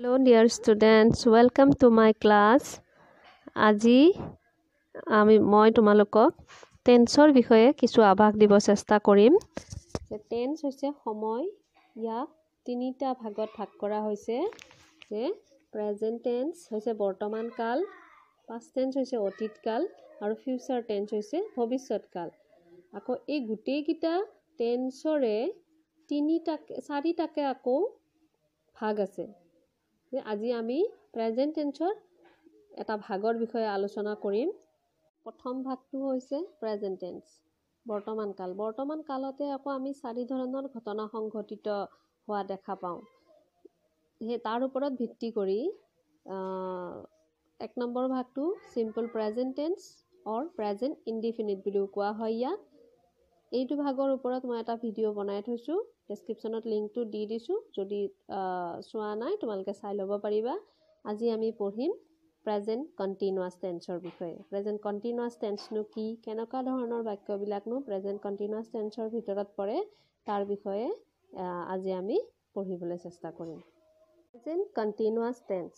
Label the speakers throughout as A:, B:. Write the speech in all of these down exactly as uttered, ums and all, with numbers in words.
A: Hello dear students, welcome to my class. আজি আমি মই তোমালোকক টেন্সৰ বিষয়ে কিছু আভাস দিব চেষ্টা কৰিম। যে টেন্স হৈছে সময়, ইয়াক তিনিটা ভাগত ভাগ কৰা হৈছে। যে প্ৰেজেন্ট টেন্স হৈছে বৰ্তমান কাল, পাষ্ট টেন্স হৈছে অতীত কাল আৰু ফিউচাৰ টেন্স হৈছে ভৱিষ্যৎ কাল। আকৌ এই গোটেইকেইটা টেন্সৰে তিনিটা চাৰিটাকে আকৌ ভাগ আছে। আজি আমি প্ৰেজেন্ট টেন্সৰ এটা ভাগৰ বিষয়ে আলোচনা কৰিম। প্ৰথম ভাগটো হৈছে প্ৰেজেন্ট টেন্স, বৰ্তমান কাল। বৰ্তমান কালতে আকৌ আমি চাৰি ধৰণৰ ঘটনা সংঘটিত হোৱা দেখা পাওঁ। সেই তাৰ ওপৰত ভিত্তি কৰি এক নম্বৰ ভাগটো simple present tense or present indefinite বুলিও কোৱা হয় ইয়াক। এইটো ভাগৰ ওপৰত মই এটা ভিডিঅ' বনাই থৈছোঁ, ডেছক্ৰিপশ্যনত লিংকটো দি দিছোঁ। যদি চোৱা নাই তোমালোকে চাই ল'ব পাৰিবা। আজি আমি পঢ়িম প্ৰেজেন্ট কণ্টিনিউৱাছ টেন্সৰ বিষয়ে। প্ৰেজেন্ট কণ্টিনিউৱাছ টেন্সনো কি, কেনেকুৱা ধৰণৰ বাক্যবিলাকনো প্ৰেজেন্ট কণ্টিনিউৱাছ টেন্সৰ ভিতৰত পৰে, তাৰ বিষয়ে আজি আমি পঢ়িবলৈ চেষ্টা কৰিম। Present continuous tense.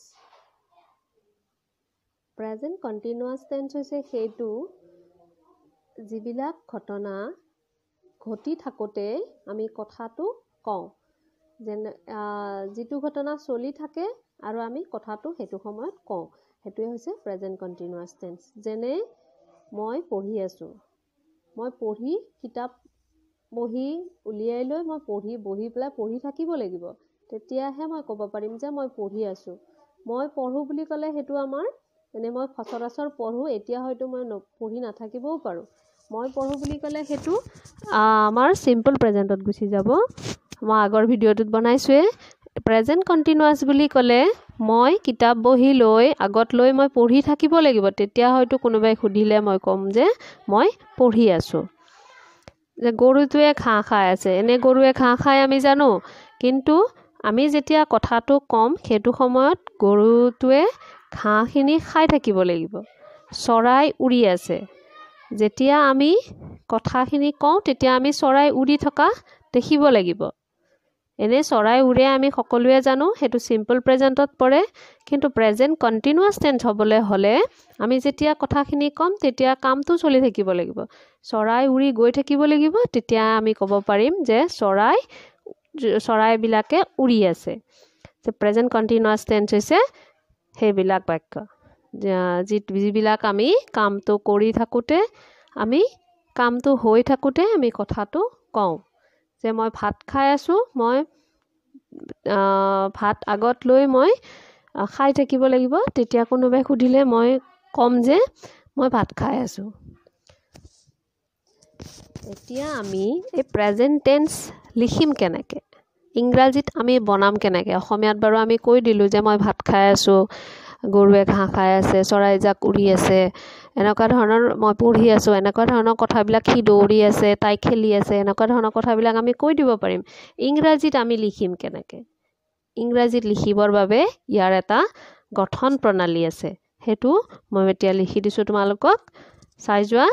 A: Present continuous tense হৈছে সেইটো যিবিলাক ঘটনা ঘটি থাকোঁতে আমি কথাটো কওঁ। যেনে যিটো ঘটনা চলি থাকে আৰু আমি কথাটো সেইটো সময়ত কওঁ, সেইটোৱে হৈছে প্ৰেজেন্ট কণ্টিনিউৱাছ টেন্স। যেনে মই পঢ়ি আছোঁ, মই পঢ়ি কিতাপ বহি উলিয়াই লৈ মই পঢ়ি বহি পেলাই পঢ়ি থাকিব লাগিব, তেতিয়াহে মই ক'ব পাৰিম যে মই পঢ়ি আছোঁ। মই পঢ়োঁ বুলি ক'লে সেইটো আমাৰ এনে মই সচৰাচৰ পঢ়োঁ, এতিয়া হয়তো মই পঢ়ি নাথাকিবও পাৰোঁ। মই পঢ়োঁ বুলি ক'লে সেইটো আমাৰ চিম্পল প্ৰেজেণ্টত গুচি যাব। মই আগৰ ভিডিঅ'টোত বনাইছোঁৱে। প্ৰেজেন্ট কণ্টিনিউৱাছ বুলি ক'লে মই কিতাপ বহি লৈ আগত লৈ মই পঢ়ি থাকিব লাগিব, তেতিয়া হয়তো কোনোবাই সুধিলে মই ক'ম যে মই পঢ়ি আছোঁ। যে গৰুটোৱে ঘাঁহ খাই আছে, এনে গৰুৱে ঘাঁহ খাই আমি জানো, কিন্তু আমি যেতিয়া কথাটো ক'ম সেইটো সময়ত গৰুটোৱে ঘাঁহখিনি খাই থাকিব লাগিব। চৰাই উৰি আছে, যেতিয়া আমি কথাখিনি কওঁ তেতিয়া আমি চৰাই উৰি থকা দেখিব লাগিব। এনেই চৰাই উৰে আমি সকলোৱে জানো, সেইটো চিম্পল প্ৰেজেণ্টত পৰে। কিন্তু প্ৰেজেন্ট কণ্টিনিউৱাছ টেন্স হ'বলৈ হ'লে আমি যেতিয়া কথাখিনি ক'ম তেতিয়া কামটো চলি থাকিব লাগিব। চৰাই উৰি গৈ থাকিব লাগিব, তেতিয়া আমি ক'ব পাৰিম যে চৰাই চৰাইবিলাকে উৰি আছে। যে প্ৰেজেন্ট কণ্টিনিউৱাছ টেন্স হৈছে সেইবিলাক বাক্য যি যিবিলাক আমি কামটো কৰি থাকোঁতে আমি কামটো হৈ থাকোঁতে আমি কথাটো কওঁ। যে মই ভাত খাই আছোঁ, মই ভাত আগত লৈ মই খাই থাকিব লাগিব, তেতিয়া কোনোবাই সুধিলে মই ক'ম যে মই ভাত খাই আছোঁ। এতিয়া আমি এই প্ৰেজেন্ট টেন্স লিখিম কেনেকৈ, ইংৰাজীত আমি বনাম কেনেকৈ। অসমীয়াত বাৰু আমি কৈ দিলোঁ যে মই ভাত খাই আছোঁ, গৰুৱে ঘাঁহ খাই আছে, চৰাইজাক উৰি আছে, এনেকুৱা ধৰণৰ মই পঢ়ি আছোঁ, এনেকুৱা ধৰণৰ কথাবিলাক, সি দৌৰি আছে, তাই খেলি আছে, এনেকুৱা ধৰণৰ কথাবিলাক আমি কৈ দিব পাৰিম। ইংৰাজীত আমি লিখিম কেনেকৈ, ইংৰাজীত লিখিবৰ বাবে ইয়াৰ এটা গঠন প্ৰণালী আছে, সেইটো মই এতিয়া লিখি দিছোঁ তোমালোকক, চাই যোৱা।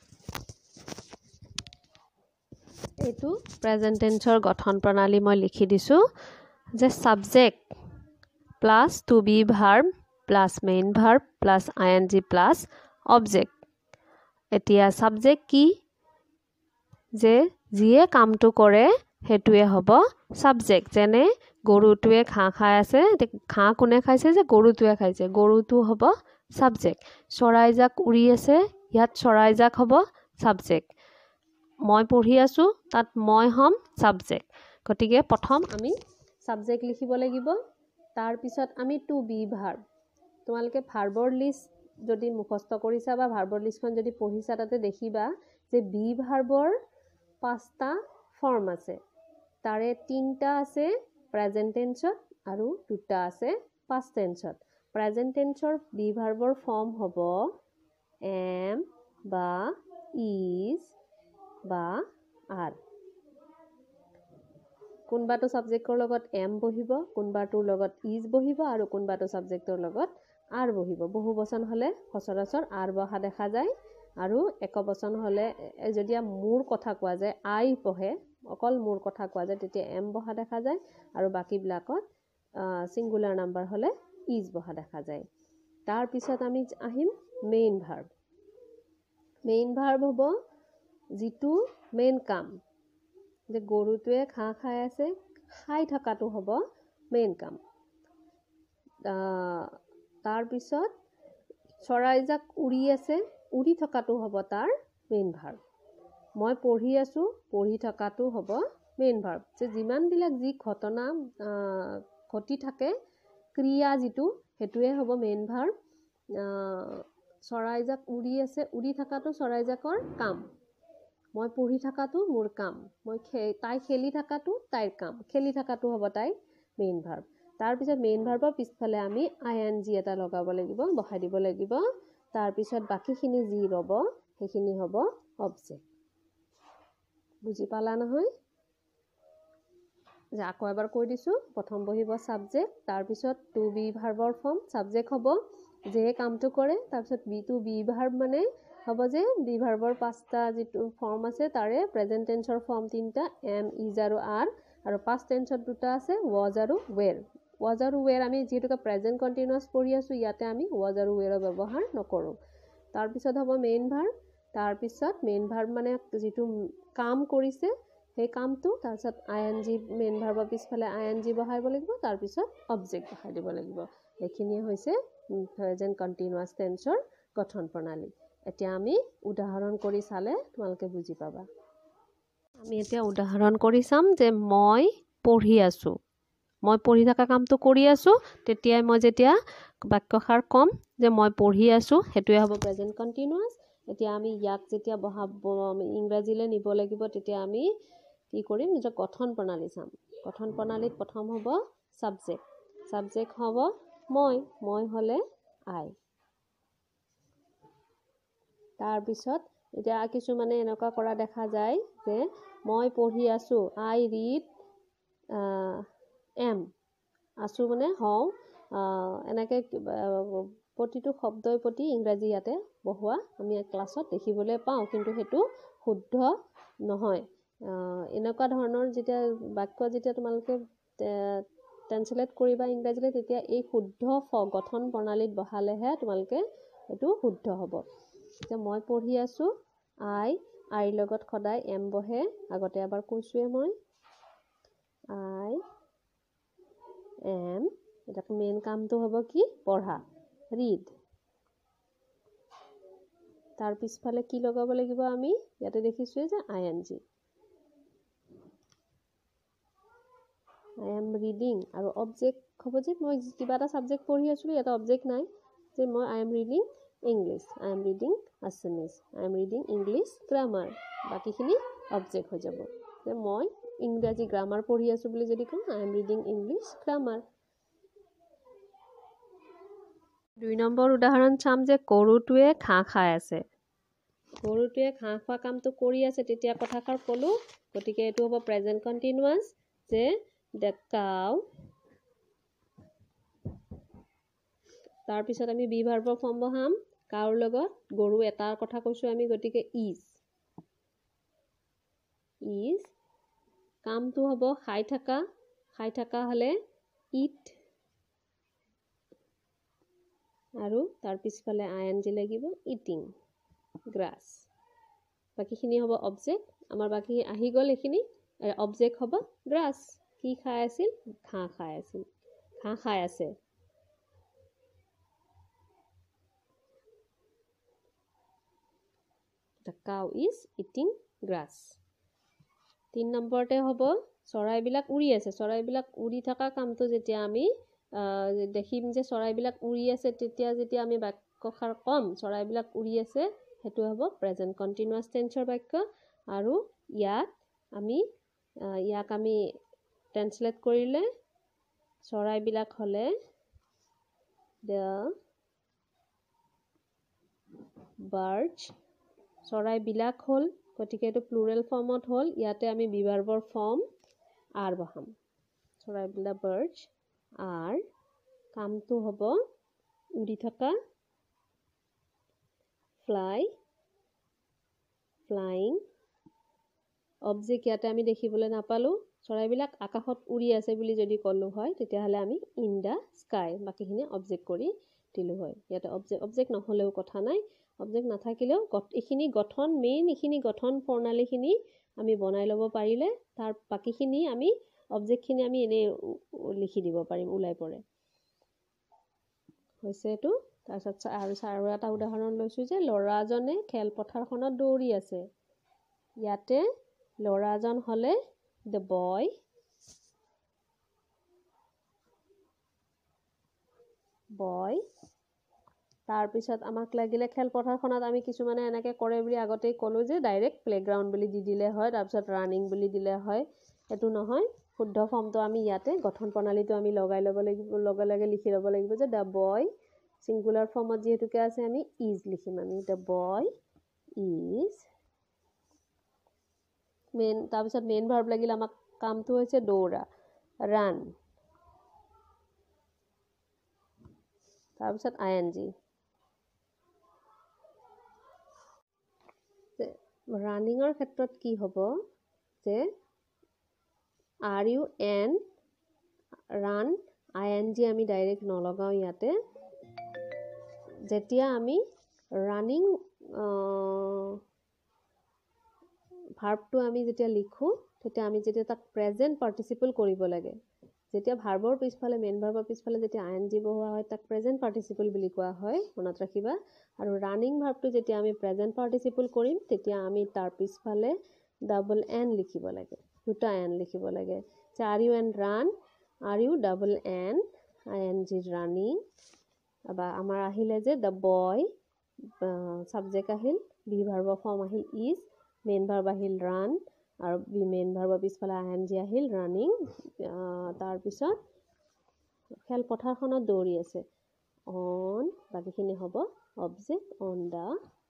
A: এইটো প্ৰেজেন্ট টেন্সৰ গঠন প্ৰণালী মই লিখি দিছোঁ। যে subject plus to be verb plus main verb plus I N G plus object. এতিয়া ছাবজেক্ট কি, যে যিয়ে কামটো কৰে সেইটোৱে হ'ব ছাবজেক্ট। যেনে গৰুটোৱে ঘাঁহ খাই আছে, ঘাঁহ কোনে খাইছে, যে গৰুটোৱে খাইছে, গৰুটো হ'ব ছাবজেক্ট। চৰাইজাক উৰি আছে, ইয়াত চৰাইজাক হ'ব ছাবজেক্ট। মই পঢ়ি আছোঁ, তাত মই হ'ম ছাবজেক্ট। গতিকে প্ৰথম আমি ছাবজেক্ট লিখিব লাগিব, তাৰপিছত আমি টু বি ভাৰ্ব। তোমালোকে ভাৰ্বৰ লিষ্ট যদি মুখস্থ কৰিছা বা ভাৰ্বৰ লিষ্টখন যদি পঢ়িছা, তাতে দেখিবা যে বি ভাৰ্বৰ পাঁচটা ফৰ্ম আছে। তাৰে তিনিটা আছে প্ৰেজেন্ট টেন্সত আৰু দুটা আছে পাষ্ট টেন্সত। প্ৰেজেন্ট টেন্সৰ বি ভাৰ্বৰ ফৰ্ম হ'ব এম বা ইজ বা আৰ। কোনোবাটো ছাবজেক্টৰ লগত এম বহিব, কোনোবাটোৰ লগত ইজ বহিব আৰু কোনোবাটো ছাবজেক্টৰ লগত আৰ বহিব। বহু বচন হ'লে সচৰাচৰ আৰ বহা দেখা যায়, আৰু একবচন হ'লে যদি মোৰ কথা কোৱা যায়, আই বহে, অকল মোৰ কথা কোৱা যায়, তেতিয়া এম বহা দেখা যায়, আৰু বাকীবিলাকত সিঙ্গুলাৰ নাম্বাৰ হ'লে ইজ বহা দেখা যায়। তাৰ পিছত আমি আহিম মেইন ভাৰ্ব। মেইন ভাৰ্ব হ'ব যিটো মেইন কাম, যে গৰুটোৱে ঘাঁহ খাই আছে, খাই থকাটো হ'ব মেইন কাম। তাৰ পিছত চৰাইজাক উৰি আছে, উৰি থকাটো হ'ব তাৰ মেইন ভাৰ্ব। মই পঢ়ি আছোঁ, পঢ়ি থকাটো হ'ব মেইন ভাৰ্ব। যে যিমানবিলাক যি ঘটনা ঘটি থাকে, ক্ৰিয়া যিটো, সেইটোৱে হ'ব মেইন ভাৰ্ব। চৰাইজাক উৰি আছে, উৰি থকাটো চৰাইজাকৰ কাম। মই পঢ়ি থকাটো মোৰ কাম। মই তাই খেলি থকাটো তাইৰ কাম। খেলি থকাটো হ'ব তাইৰ মেইন ভাৰ্ব। তাৰপিছত মেইন ভাৰ্বৰ পিছফালে আমি আই এন জি এটা লগাব লাগিব, বহাই দিব লাগিব। তাৰপিছত বাকীখিনি যি ৰ'ব সেইখিনি হ'ব অবজেক্ট। বুজি পালা নহয়? যে আকৌ এবাৰ কৈ দিছোঁ, প্ৰথম বহিব ছাবজেক্ট, তাৰপিছত টু বি ভাৰ্বৰ ফৰ্ম ছাবজেক্ট হ'ব, যে কামটো কৰে। তাৰপিছত বি টু বি ভাৰ্ব মানে হ'ব যে বি ভাৰ্বৰ পাঁচটা যিটো ফৰ্ম আছে তাৰে প্ৰেজেণ্ট টেন্সৰ ফৰ্ম তিনিটা, এম, ইজ আৰু আৰ, আৰু পাষ্ট টেন্সত দুটা আছে, ৱাজ আৰু ৱেৰ। ৱাজ আৰু ৱেৰ আমি যিহেতুকে প্ৰেজেণ্ট কণ্টিনিউৱাছ পঢ়ি আছোঁ, ইয়াতে আমি ৱাজ আৰু ৱেৰৰ ব্যৱহাৰ নকৰোঁ। তাৰপিছত হ'ব মেইন ভাৰ্ব। তাৰপিছত মেইন ভাৰ্ব মানে যিটো কাম কৰিছে সেই কামটো, তাৰপিছত আই এন জি, মেইন ভাৰ্বৰ পিছফালে আই এন জি বহাব লাগিব, তাৰপিছত অবজেক্ট বহাই দিব লাগিব। এইখিনিয়ে হৈছে প্ৰেজেণ্ট কণ্টিনিউৱাছ টেন্সৰ গঠন প্ৰণালী। এতিয়া আমি উদাহৰণ কৰি চালে তোমালোকে বুজি পাবা। আমি এতিয়া উদাহৰণ কৰি চাম যে মই পঢ়ি আছোঁ। মই পঢ়ি থকা কামটো কৰি আছোঁ, তেতিয়াই মই যেতিয়া বাক্যষাৰ ক'ম যে মই পঢ়ি আছোঁ, সেইটোৱে হ'ব প্ৰেজেণ্ট কণ্টিনিউৱাছ। এতিয়া আমি ইয়াক যেতিয়া বহাব ইংৰাজীলৈ নিব লাগিব, তেতিয়া আমি কি কৰিম, নিজৰ গঠন প্ৰণালী চাম। গঠন প্ৰণালীত প্ৰথম হ'ব ছাবজেক্ট। ছাবজেক্ট হ'ব মই, মই হ'লে আই। তাৰপিছত এতিয়া কিছুমানে এনেকুৱা কৰা দেখা যায় যে মই পঢ়ি আছোঁ, আই ৰিড এম, আছোঁ মানে হওঁ, এনেকৈ প্ৰতিটো শব্দৰ প্ৰতি ইংৰাজী ইয়াতে বহোৱা আমি ক্লাছত দেখিবলৈ পাওঁ, কিন্তু সেইটো শুদ্ধ নহয়। এনেকুৱা ধৰণৰ যেতিয়া বাক্য যেতিয়া তোমালোকে ট্ৰেন্সলেট কৰিবা ইংৰাজীলৈ, তেতিয়া এই শুদ্ধ গঠন প্ৰণালীত বহালেহে তোমালোকে এইটো শুদ্ধ হ'ব। যে মই পঢ়ি আছোঁ, আই, আইৰ লগত সদায় এম বহে, আগতে এবাৰ কৈছোঁৱে মই, আই এম। এতিয়া মেইন কামটো হ'ব কি, পঢ়া, ৰিড। তাৰ পিছফালে কি লগাব লাগিব আমি, ইয়াতে দেখিছোঁৱে যে I N G, I am reading. আৰু অবজেক্ট হ'ব যে মই কিবা এটা ছাবজেক্ট পঢ়ি আছিলোঁ, ইয়াতে অবজেক্ট নাই, যে মই I am reading English, I am reading Assamese, I am reading English grammar. বাকীখিনি অবজেক্ট হৈ যাব। যে মই ইংৰাজী গ্ৰামাৰ পঢ়ি আছোঁ বুলি যদি কওঁ, I am reading English grammar. দুই নম্বৰ উদাহৰণ চাম যে গৰুটোৱে ঘাঁহ খাই আছে। গৰুটোৱে ঘাঁহ খোৱা কামটো কৰি আছে, তেতিয়া কথাষাৰ ক'লোঁ, গতিকে এইটো হ'ব প্ৰেজেণ্ট কণ্টিনিউৱাছ, যে দ্য কাউ। তাৰপিছত আমি বি ভাৰ্বৰ ফৰ্ম বহাম, কাউৰ লগত গৰু এটাৰ কথা কৈছোঁ আমি, গতিকে ইজ। ইজ। কামটো হ'ব খাই থকা, খাই থকা হ'লে ইট, আৰু তাৰ পিছফালে আই এন জি লাগিব, ইটিং গ্ৰাছ। বাকীখিনি হ'ব অবজেক্ট। আমাৰ বাকী আহি গ'ল এইখিনি। অবজেক্ট হ'ব গ্ৰাছ। কি খাই আছিল, ঘাঁহ খাই আছিল, ঘাঁহ খাই আছে। The cow is eating grass. তিন নম্বৰতে হ'ব চৰাইবিলাক উৰি আছে। চৰাইবিলাক উৰি থকা কামটো যেতিয়া আমি দেখিম যে চৰাইবিলাক উৰি আছে, তেতিয়া যেতিয়া আমি বাক্যষাৰ ক'ম চৰাইবিলাক উৰি আছে, সেইটো হ'ব প্ৰেজেণ্ট কণ্টিনিউৱাছ টেন্সৰ বাক্য। আৰু ইয়াত আমি ইয়াক আমি ট্ৰেন্সলেট কৰিলে চৰাইবিলাক হ'লে দ্য বাৰ্ডছ। চৰাইবিলাক হ'ল, গতিকে এইটো প্লুৰেল ফৰ্মত হ'ল, ইয়াতে আমি বি ভাৰ্বৰ ফৰ্ম আৰ বহাম। চৰাইবিলাক বাৰ্ডছ আৰ। কামটো হ'ব উৰি থকা, ফ্লাই, ফ্লাইং। অবজেক্ট ইয়াতে আমি দেখিবলৈ নাপালোঁ, চৰাইবিলাক আকাশত উৰি আছে বুলি যদি ক'লো হয় তেতিয়াহ'লে আমি ইন দ্য স্কাই বাকীখিনি অবজেক্ট কৰি দিলোঁ হয়। ইয়াতে অবজেক্ট অবজেক্ট নহ'লেও কথা নাই, অবজেক্ট নাথাকিলেও এইখিনি গঠন মেইন এইখিনি গঠন প্ৰণালীখিনি আমি বনাই ল'ব পাৰিলে তাৰ বাকীখিনি আমি অবজেক্টখিনি আমি এনেই লিখি দিব পাৰিম ওলাই পৰে। হৈছে এইটো। তাৰপিছত আৰু আৰু এটা উদাহৰণ লৈছোঁ যে ল'ৰাজনে খেলপথাৰখনত দৌৰি আছে। ইয়াতে ল'ৰাজন হ'লে দ্য বয়, বয়। তাৰপিছত আমাক লাগিলে খেলপথাৰখনত আমি কিছুমানে এনেকৈ কৰে বুলি আগতেই ক'লোঁ যে ডাইৰেক্ট প্লেগ্ৰাউণ্ড বুলি দি দিলে হয়, তাৰপিছত ৰানিং বুলি দিলে হয়। সেইটো নহয়, শুদ্ধ ফৰ্মটো আমি ইয়াতে গঠন প্ৰণালীটো আমি লগাই ল'ব লাগিব, লগে লগে লিখি ল'ব লাগিব যে দ্য বয় ছিংগুলাৰ ফৰ্মত যিহেতুকে আছে আমি ইজ লিখিম। আমি দ্য বয় ইজ মেইন, তাৰপিছত মেইন ভাৰ্ব লাগিল আমাক কামটো হৈছে দৌৰা, ৰান। তাৰপিছত আই এন জি। ৰানিঙৰ ক্ষেত্ৰত কি হ'ব যে R U N run I N G আমি ডাইৰেক্ট নলগাওঁ ইয়াতে। যেতিয়া আমি ৰানিং ভাৰ্বটো আমি যেতিয়া লিখোঁ তেতিয়া আমি যেতিয়া তাক প্ৰেজেণ্ট পাৰ্টিচিপল কৰিব লাগে। যেতিয়া ভাৰ্বৰ পিছফালে মেইন ভাৰ্বৰ পিছফালে যেতিয়া আই এন জি বহোৱা হয় তাক প্ৰেজেণ্ট পাৰ্টিচিপল বুলি কোৱা হয়, মনত ৰাখিবা। আৰু ৰানিং ভাৰ্বটো যেতিয়া আমি প্ৰেজেণ্ট পাৰ্টিচিপল কৰিম তেতিয়া আমি তাৰ পিছফালে ডাবল এন লিখিব লাগে, দুটা এন লিখিব লাগে। যে R U N run, R U double N I N G running. বা আমাৰ আহিলে যে দ্য বয় ছাবজেক্ট আহিল, বি ভাৰ্বৰ ফৰ্ম আহিল ইজ, মেইন ভাৰ্ব আহিল ৰান আৰু বি মেইন ভাৰ্বৰ পিছফালে আই এন জি আহিল ৰানিং। তাৰপিছত খেলপথাৰখনত দৌৰি আছে, অন বাকীখিনি হ'ব অবজেক্ট অন দ্য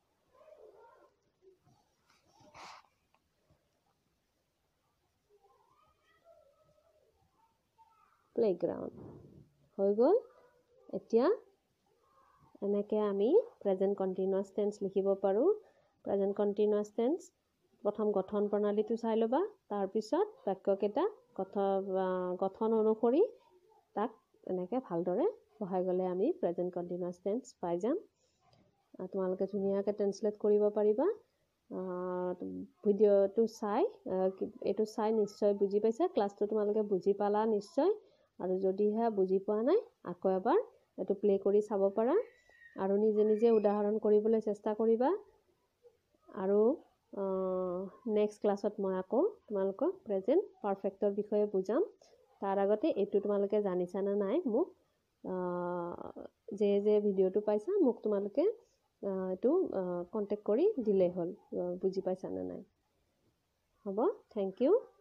A: প্লেগ্ৰাউণ্ড। হৈ গ'ল। এতিয়া এনেকৈ আমি প্ৰেজেণ্ট কণ্টিনিউৱাছ টেন্স লিখিব পাৰোঁ। প্ৰেজেণ্ট কণ্টিনিউৱাছ টেন্স প্ৰথম গঠন প্ৰণালীটো চাই ল'বা, তাৰপিছত বাক্যকেইটা গঠন গঠন অনুসৰি তাক এনেকৈ ভালদৰে বহাই গ'লে আমি প্ৰেজেণ্ট কণ্টিনিউৱাছ টেন্স পাই যাম। তোমালোকে ধুনীয়াকৈ ট্ৰেন্সলেট কৰিব পাৰিবা। ভিডিঅ'টো চাই এইটো চাই নিশ্চয় বুজি পাইছা, ক্লাছটো তোমালোকে বুজি পালা নিশ্চয়। আৰু যদিহে বুজি পোৱা নাই আকৌ এবাৰ এইটো প্লে কৰি চাব পাৰা আৰু নিজে নিজে উদাহৰণ কৰিবলৈ চেষ্টা কৰিবা। আৰু নেক্সট ক্লাছত মই আকৌ তোমালোকক প্ৰেজেণ্ট পাৰফেক্টৰ বিষয়ে বুজাম। তাৰ আগতে এইটো তোমালোকে জানিছানে নাই মোক যে যে ভিডিঅ'টো পাইছা মোক তোমালোকে এইটো কণ্টেক্ট কৰি দিলেই হ'ল, বুজি পাইছানে নাই। হ'ব, থেংক ইউ।